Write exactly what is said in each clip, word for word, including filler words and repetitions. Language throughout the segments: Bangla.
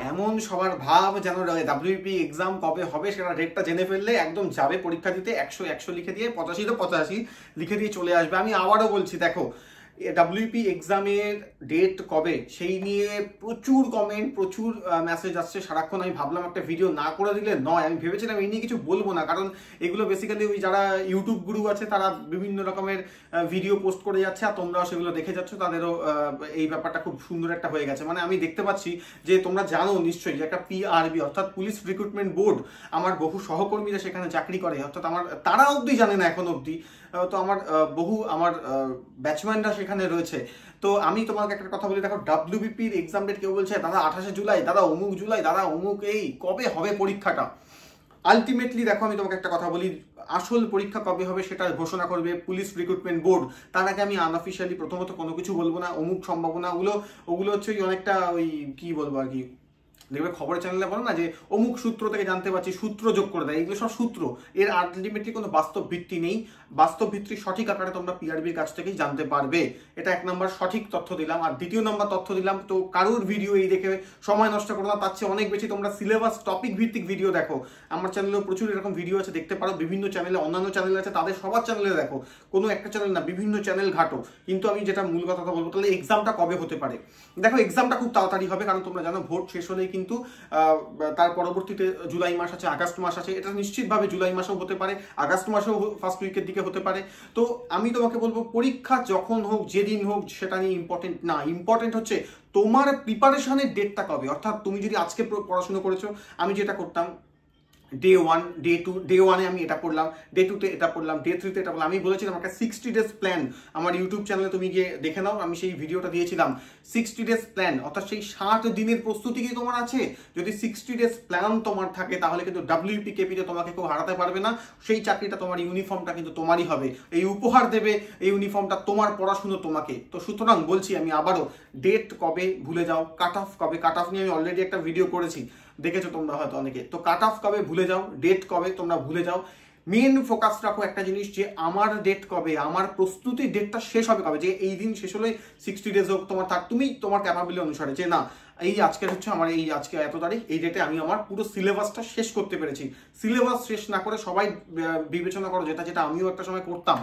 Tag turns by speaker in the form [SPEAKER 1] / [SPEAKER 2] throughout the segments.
[SPEAKER 1] এমন সবার ভাব যেন ডাব্লিউবিপি এক্সাম কবে হবে সেটা ডেটটা জেনে ফেললে একদম যাবে পরীক্ষা দিতে, একশো একশো লিখে দিয়ে পঁচাশি তো পঁচাশি লিখে দিয়ে চলে আসবে। আমি আবারও বলছি, দেখো ডাব্লিউপি এক্সামের ডেট কবে সেই নিয়ে প্রচুর কমেন্ট, প্রচুর মেসেজ আসছে সারাক্ষণ। আমি ভাবলাম একটা ভিডিও না করে দিলে নয়, আমি ভেবেছিলাম এই নিয়ে কিছু বলবো না, কারণ এগুলো বেসিক্যালি ওই যারা ইউটিউব গুরু আছে তারা বিভিন্ন রকমের ভিডিও পোস্ট করে যাচ্ছে, আর তোমরাও সেগুলো দেখে যাচ্ছ, তাদেরও এই ব্যাপারটা খুব সুন্দর একটা হয়ে গেছে। মানে আমি দেখতে পাচ্ছি যে তোমরা জানো নিশ্চয়ই যে একটা পিআরবি অর্থাৎ পুলিশ রিক্রুটমেন্ট বোর্ড, আমার বহু সহকর্মীরা সেখানে চাকরি করে, অর্থাৎ আমার তারা অবধি জানে না এখন অবধি, তো আমার বহু আমার ব্যাচম্যানরা সেখানে রয়েছে। তো আমি তোমাকে একটা কথা বলি, দেখো ডাব্লিউবিপির এক্সাম ডেট কেউ বলছে দাদা আঠাশে জুলাই, দাদা অমুক জুলাই, দাদা অমুক, এই কবে হবে পরীক্ষাটা। আলটিমেটলি দেখো আমি তোমাকে একটা কথা বলি, আসল পরীক্ষা কবে হবে সেটা ঘোষণা করবে পুলিশ রিক্রুটমেন্ট বোর্ড। তার আগে আমি আনঅফিসিয়ালি প্রথমত কোনো কিছু বলবো না। অমুক সম্ভাবনা ওগুলো ওগুলো হচ্ছে অনেকটা ওই কি বলবো আর কি, দেখবে খবরের চ্যানেলে বলো না যে অমুক সূত্র থেকে জানতে পারছি, সূত্র যোগ করে দেয়, এগুলো সব সূত্র, এর আলটিমেটলি কোনো বাস্তব ভিত্তি নেই। বাস্তব ভিত্তি সঠিক আকারে তোমরা পিআরবির কাছ থেকেই জানতে পারবে, এটা এক নম্বর সঠিক তথ্য দিলাম। আর দ্বিতীয় নম্বর তথ্য দিলাম, তো কারোর ভিডিও এই দেখে সময় নষ্ট করো না, তার চেয়ে অনেক বেশি তোমরা সিলেবাস টপিক ভিত্তিক ভিডিও দেখো। আমার চ্যানেলেও প্রচুর এরকম ভিডিও আছে, দেখতে পারো। বিভিন্ন চ্যানেলে, অন্যান্য চ্যানেল আছে, তাদের সবার চ্যানেলে দেখো, কোনো একটা চ্যানেল না, বিভিন্ন চ্যানেল ঘাটো। কিন্তু আমি যেটা মূল কথা বলবো, তাহলে এক্সামটা কবে হতে পারে। দেখো এক্সামটা খুব তাড়াতাড়ি হবে, কারণ তোমরা জানো ভোট শেষ হলেই কিন্তু তার পরবর্তীতে জুলাই মাস আছে, আগস্ট মাস আছে, এটা নিশ্চিতভাবে জুলাই মাসেও হতে পারে, আগস্ট মাসেও ফার্স্ট উইকের দিকে হতে পারে। তো আমি তোমাকে বলবো পরীক্ষা যখন হোক, যেদিন হোক, সেটা নিয়ে ইম্পর্টেন্ট না, ইম্পর্টেন্ট হচ্ছে তোমার প্রিপারেশনের ডেটটা কবে। অর্থাৎ তুমি যদি আজকে পড়াশোনা করেছো, আমি যেটা করতাম day one, day two, day ওয়ানে আমি এটা পড়লাম, ডে টুতে এটা পড়লাম, ডে থ্রিতে এটা পড়লাম। আমি বলেছিলাম একটা সিক্সটি ডেজ প্ল্যান, আমার ইউটিউব চ্যানেলে তুমি গিয়ে দেখে নাও, আমি সেই ভিডিওটা দিয়েছিলাম। সিক্সটি ডেজ প্ল্যান অর্থাৎ সেই ষাট দিনের প্রস্তুতি কি তোমার আছে? যদি সিক্সটি ডেজ প্ল্যান তোমার থাকে, তাহলে কিন্তু ডাব্লিউপি কেপিতে তোমাকে কেউ হারাতে পারবে না। সেই চাকরিটা, তোমার ইউনিফর্মটা কিন্তু তোমারই হবে, এই উপহার দেবে এই ইউনিফর্মটা, তোমার পড়াশুনো তোমাকে। তো সুতরাং বলছি আমি আবারও, ডেট কবে ভুলে যাও, কাট অফ কবে, কাট অফ নিয়ে আমি অলরেডি একটা ভিডিও করেছি, দেখেছো তোমরা হয়তো অনেকে। তো কাট অফ কবে ভুলে যাও, ডেট কবে তোমরা ভুলে যাও। মেন ফোকাস রাখো একটা জিনিস, যে আমার ডেট কবে, আমার প্রস্তুতির ডেটটা শেষ হবে কবে, যে এই দিন শেষ হলে সিক্সটি ডেজ হোক তোমার থাক, তুমি তোমার ক্যাপাবিলিটি অনুসারে, যে না এই আজকে হচ্ছে আমার এই আজকে এত তারিখ, এই ডেটে আমি আমার পুরো সিলেবাসটা শেষ করতে পেরেছি। সিলেবাস শেষ না করে সবাই বিবেচনা করো, যেটা যেটা আমিও একটা সময় করতাম,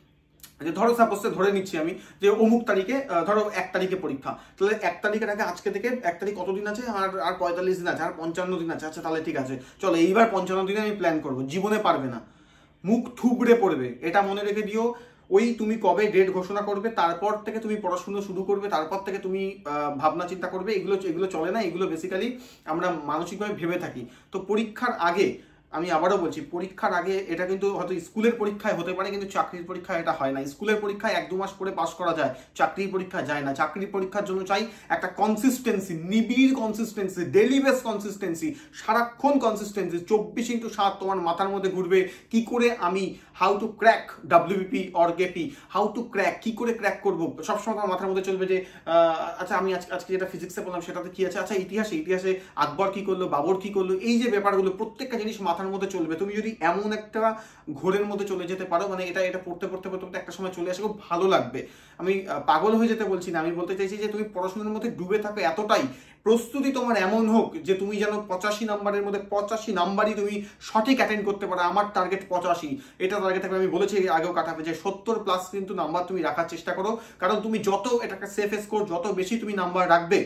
[SPEAKER 1] যে ধরো সাপোজ ধরে নিচ্ছি আমি যে অমুক তারিখে, ধরো এক তারিখে পরীক্ষা, তাহলে এক তারিখের আগে আজকে থেকে এক তারিখ কতদিন আছে, আর আর পঁয়তাল্লিশ দিন আছে, আর পঞ্চান্ন দিন আছে। আচ্ছা তাহলে ঠিক আছে, চলো এইবার পঞ্চান্ন দিনে আমি প্ল্যান করবো। জীবনে পারবে না, মুখ থুবড়ে পড়বে, এটা মনে রেখে দিও। ওই তুমি কবে ডেট ঘোষণা করবে, তারপর থেকে তুমি পড়াশুনো শুরু করবে, তারপর থেকে তুমি ভাবনা চিন্তা করবে। এগুলো এগুলো চলে না, এগুলো বেসিক্যালি আমরা মানসিকভাবে ভেবে থাকি। তো পরীক্ষার আগে, আমি আবারও বলছি, পরীক্ষার আগে এটা কিন্তু হয়তো স্কুলের পরীক্ষায় হতে পারে, কিন্তু চাকরির পরীক্ষায় এটা হয় না। স্কুলের পরীক্ষায় এক দু মাস পরে পাস করা যায়, চাকরির পরীক্ষায় যায় না। চাকরির পরীক্ষার জন্য চাই একটা কনসিস্টেন্সি, নিবিড় কনসিস্টেন্সি, ডেলি বেস কনসিস্টেন্সি, সারাক্ষণ কনসিস্টেন্সি, চব্বিশ ইন্টু সাত তোমার মাথার মধ্যে ঘুরবে কি করে আমি how to crack WBP or KP, how to crack, কি করে ক্র্যাক করবো, সবসময় আমার মাথার মধ্যে চলবে যে আচ্ছা আমি আজকে যেটা ফিজিক্সে বললাম সেটাতে কি আছে, আচ্ছা ইতিহাসে ইতিহাসে আকবর কি করলো, বাবর কি করলো, এই যে ব্যাপারগুলো প্রত্যেকটা জিনিস মাথার মধ্যে চলবে। তুমি যদি এমন একটা ঘোরের মধ্যে চলে যেতে পারো, মানে এটা এটা পড়তে পড়তে পড়তে একটা সময় চলে আসে, খুব ভালো লাগবে। আমি পাগল হয়ে যেতে বলছি না, আমি বলতে চাইছি যে তুমি পড়াশোনার মধ্যে ডুবে থাকো এতটাই, প্রস্তুতি তোমার এমন হোক যে তুমি যেন পঁচাশি নাম্বারের মধ্যে পঁচাশি নাম্বারই তুমি সঠিক অ্যাটেন্ড করতে পারো। আমার টার্গেট পঁচাশি, এটা টার্গেট থাকবে। আমি বলেছি আগেও কাটাবে যে সত্তর প্লাস কিন্তু নাম্বার তুমি রাখার চেষ্টা করো, কারণ তুমি যত এটাকে সেফ স্কোর, যত বেশি তুমি নাম্বার রাখবে,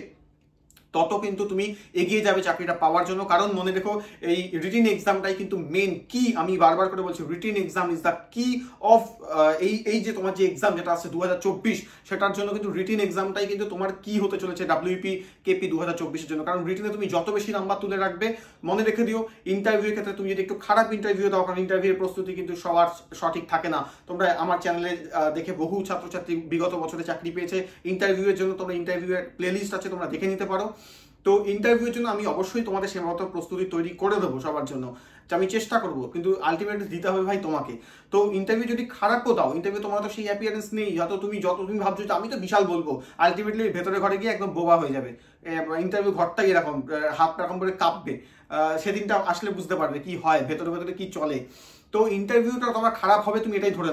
[SPEAKER 1] তত কিন্তু তুমি এগিয়ে যাবে চাকরিটা পাওয়ার জন্য। কারণ মনে রেখো, এই রিটিন এক্সামটাই কিন্তু মেন কি, আমি বারবার করে বলছি, written exam is the key of এই এই যে তোমার যে এক্সাম যেটা আছে দু হাজার চব্বিশ, সেটার জন্য কিন্তু রিটিন এক্সামটাই কিন্তু তোমার কি হতে চলেছে ডাব্লিউপি কেপি দু হাজার চব্বিশের জন্য। কারণ রিটিনে তুমি যত বেশি নাম্বার তুলে রাখবে, মনে রেখে দিও ইন্টারভিউর ক্ষেত্রে তুমি যদি একটু খারাপ ইন্টারভিউ দাও, কারণ ইন্টারভিউর প্রস্তুতি কিন্তু সবার সঠিক থাকে না। তোমরা আমার চ্যানেলে দেখে বহু ছাত্রছাত্রী বিগত বছরে চাকরি পেয়েছে। ইন্টারভিউয়ের জন্য তোমরা ইন্টারভিউয়ের প্লেলিস্ট আছে, তোমরা দেখে নিতে পারো। তো ইন্টারভিউর জন্য আমি অবশ্যই তোমাদের সেমতো প্রস্তুতি তৈরি করে দেবো সবার জন্য, আমি চেষ্টা করবো, কিন্তু আলটিমেটলি দিতে হবে ভাই তোমাকে। তো ইন্টারভিউ যদি খারাপও দাও, ইন্টারভিউ তোমার তো সেই অ্যাপিয়ারেন্স নেই, যত তুমি যত তুমি ভাবছো যে আমি তো বিশাল বলবো, আলটিমেটলি ভেতরে ঘরে গিয়ে একদম বোবা হয়ে যাবে। ইন্টারভিউ ঘরটাই এরকম, হাত এরকম করে কাঁপবে, সেদিনটা আসলে বুঝতে পারবে কি হয়, ভেতরে ভেতরে কি চলে। তো ইন্টারভিউটা তোমার খারাপ হবে, তুমি এটাই ধরে নাও।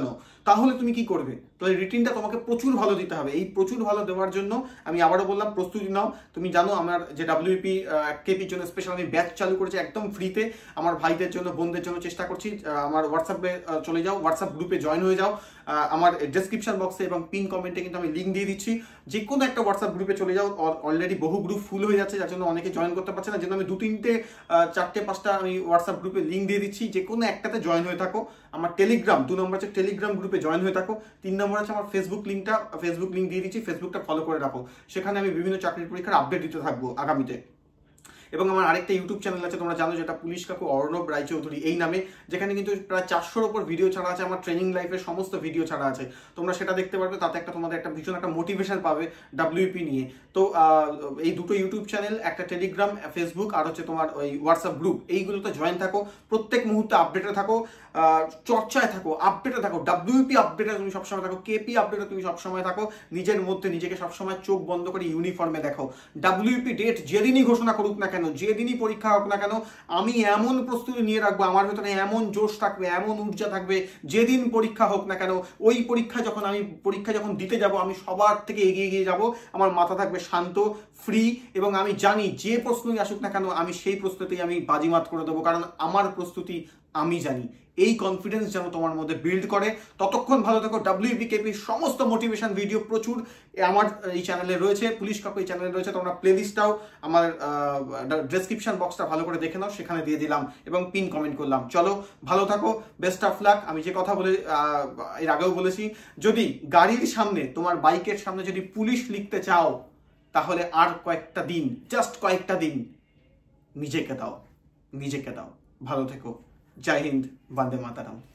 [SPEAKER 1] তাহলে তুমি কি করবে? তাহলে রিটিনটা তোমাকে প্রচুর ভালো দিতে হবে। এই প্রচুর ভালো দেওয়ার জন্য আমি আবারও বললাম প্রস্তুতি নাও। তুমি জানো আমার যে ডাব্লিউপি কেপির জন্য স্পেশাল আমি ব্যাচ চালু করেছি একদম ফ্রিতে। আমার ভাইদের জন্য বোনদের জন্য চেষ্টা করছি। আমার হোয়াটসঅ্যাপে চলে যাও, হোয়াটসঅ্যাপ গ্রুপে জয়েন হয়ে যাও। আমার ডেসক্রিপশন বক্সে এবং পিন কমেন্টে কিন্তু আমি লিঙ্ক দিয়ে দিচ্ছি। যে কোনো একটা হোয়াটসঅ্যাপ গ্রুপে চলে যাও, অলরেডি বহু গ্রুপ ফুল হয়ে যাচ্ছে যার জন্য অনেকে জয়েন করতে পারছে না। যেন আমি দু তিনটে চারটে পাঁচটা আমি হোয়াটসঅ্যাপ গ্রুপে লিঙ্ক দিয়ে দিচ্ছি, যে কোনো একটাতে জয়েন হয়ে থাকো। আমার টেলিগ্রাম দু নম্বর আছে, টেলিগ্রাম গ্রুপে জয়েন হয়ে থাকো। তিন নম্বর আছে আমার ফেসবুক লিঙ্কটা, ফেসবুক লিঙ্ক দিয়ে দিচ্ছি, ফেসবুকটা ফলো করে রাখো। সেখানে আমি বিভিন্ন চাকরির পরীক্ষার আপডেট দিতে থাকবো আগামীতে। এবং আমার আরেকটা ইউটিউব চ্যানেল আছে, তোমরা জানো, যেটা পুলিশ কাকু অর্ণব রায়চৌধুরী এই নামে, যেখানে কিন্তু প্রায় চারশোর ওপর ভিডিও ছাড়া আছে। আমার ট্রেনিং লাইফের সমস্ত ভিডিও ছাড়া আছে, তোমরা সেটা দেখতে পারবে। তাতে একটা তোমাদের একটা ভীষণ একটা মোটিভেশন পাবে ডাব্লিউপি নিয়ে। তো এই দুটো ইউটিউব চ্যানেল, একটা টেলিগ্রাম, ফেসবুক, আর হচ্ছে তোমার ওই হোয়াটসঅ্যাপ গ্রুপ, এইগুলোতে জয়েন থাকো। প্রত্যেক মুহূর্তে আপডেটে থাকো, চর্চায় থাকো, আপডেটে থাকো। ডাব্লিউপি আপডেটে তুমি সবসময় থাকো, কেপি আপডেটে তুমি সবসময় থাকো। নিজের মধ্যে নিজেকে সবসময় চোখ বন্ধ করে ইউনিফর্মে দেখো। ডাব্লিউপি ডেট যেদিনই ঘোষণা করুক না কেন, যেদিনই পরীক্ষা হোক না কেন, আমি এমন প্রস্তুতি নিয়ে রাখবো, আমার ভেতরে এমন জোশ থাকবে, এমন ঊর্জা থাকবে, যেদিন পরীক্ষা হোক না কেন, ওই পরীক্ষা যখন আমি পরীক্ষা যখন দিতে যাব, আমি সবার থেকে এগিয়ে গিয়ে যাব। আমার মাথা থাকবে শান্ত, ফ্রি, এবং আমি জানি যে প্রশ্নই আসুক না কেন আমি সেই প্রস্তুতি আমি বাজিমাত করে দেবো, কারণ আমার প্রস্তুতি আমি জানি। এই কনফিডেন্স যেন তোমার মধ্যে বিল্ড করে। ততক্ষণ ভালো থেকো। ডাব্লিউপি কেপির সমস্ত মোটিভেশন ভিডিও প্রচুর আমার এই চ্যানেলে রয়েছে, পুলিশ কাকু এই চ্যানেলে রয়েছে। তোমরা প্লেলিস্টটাও আমার ডেসক্রিপশন বক্সটা ভালো করে দেখে নাও, সেখানে দিয়ে দিলাম এবং পিন কমেন্ট করলাম। চলো ভালো থাকো, বেস্ট অফ লাক। আমি যে কথা বলে এর আগেও বলেছি, যদি গাড়ির সামনে, তোমার বাইকের সামনে যদি পুলিশ লিখতে চাও, তাহলে আর কয়েকটা দিন, জাস্ট কয়েকটা দিন নিজেকে দাও, নিজেকে দাও। ভালো থেকো। জয় হিন্দ, বন্দে মাতারাম।